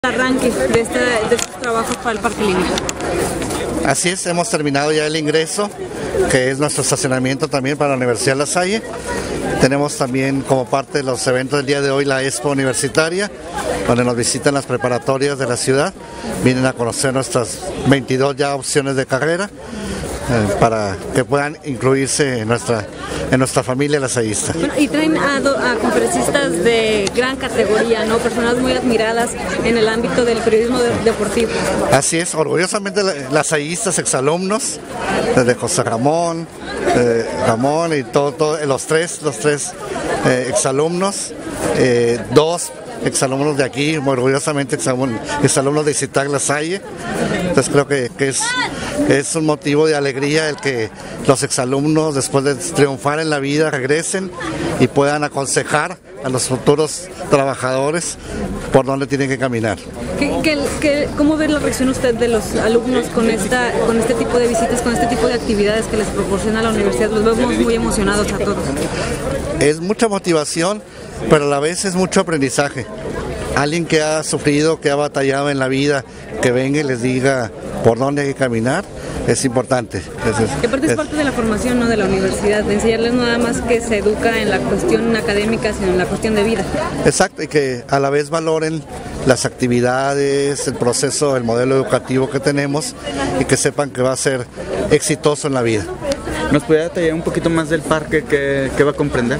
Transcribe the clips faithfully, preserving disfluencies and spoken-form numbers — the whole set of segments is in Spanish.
Arranque de, este, de estos trabajos para el Parque Línea. Así es, hemos terminado ya el ingreso, que es nuestro estacionamiento también para la Universidad La Salle. Tenemos también como parte de los eventos del día de hoy la Expo Universitaria, donde nos visitan las preparatorias de la ciudad, vienen a conocer nuestras veintidós ya opciones de carrera, eh, para que puedan incluirse en nuestra, en nuestra familia lasallista. Bueno, y traen a, do, a conferencistas de gran categoría, ¿no? Personas muy admiradas en el ámbito del periodismo de, deportivo. Así es, orgullosamente lasallistas, exalumnos, desde José Ramón, eh, Ramón y todo, todo, los tres, los tres eh, exalumnos, eh, dos exalumnos de aquí, muy orgullosamente exalumnos de Citac La Salle. Entonces creo que, que es, es un motivo de alegría el que los exalumnos, después de triunfar en la vida, regresen y puedan aconsejar a los futuros trabajadores por dónde tienen que caminar. ¿Qué, qué, qué, ¿Cómo ve la reacción usted de los alumnos con, esta, con este tipo de visitas, con este tipo de actividades que les proporciona la universidad? Los vemos muy emocionados a todos. Es mucha motivación, pero a la vez es mucho aprendizaje. Alguien que ha sufrido, que ha batallado en la vida, que venga y les diga por dónde hay que caminar, es importante. Es, que aparte es, es parte de la formación, ¿no?, de la universidad, de enseñarles nada más que se educa en la cuestión académica, sino en la cuestión de vida. Exacto, y que a la vez valoren las actividades, el proceso, el modelo educativo que tenemos y que sepan que va a ser exitoso en la vida. ¿Nos puede detallar un poquito más del parque que, que va a comprender?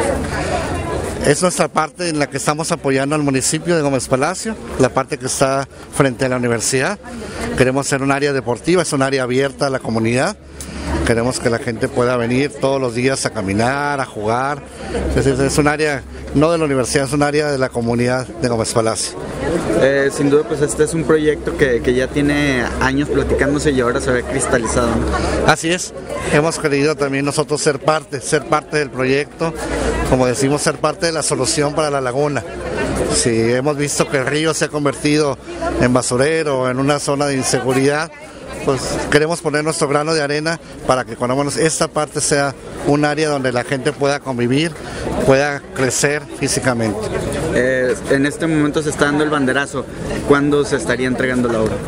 Es nuestra parte en la que estamos apoyando al municipio de Gómez Palacio, la parte que está frente a la universidad. Queremos ser un área deportiva, es un área abierta a la comunidad. Queremos que la gente pueda venir todos los días a caminar, a jugar. Es, es un área, no de la universidad, es un área de la comunidad de Gómez Palacio. Eh, sin duda, pues este es un proyecto que, que ya tiene años platicándose y ahora se ve cristalizado, ¿no? Así es, hemos querido también nosotros ser parte, ser parte del proyecto, como decimos, ser parte de la solución para la laguna. Si hemos visto que el río se ha convertido en basurero, en una zona de inseguridad, pues queremos poner nuestro grano de arena para que cuando esta parte sea un área donde la gente pueda convivir, pueda crecer físicamente. Eh, en este momento se está dando el banderazo. ¿Cuándo se estaría entregando la obra?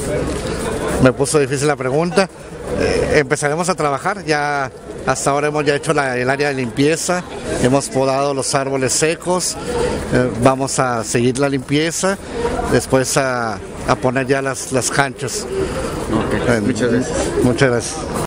Me puso difícil la pregunta. Eh, empezaremos a trabajar, ya hasta ahora hemos ya hecho la, el área de limpieza, hemos podado los árboles secos, eh, vamos a seguir la limpieza, después a, a poner ya las, las canchas. Okay, muchas gracias. Muchas gracias.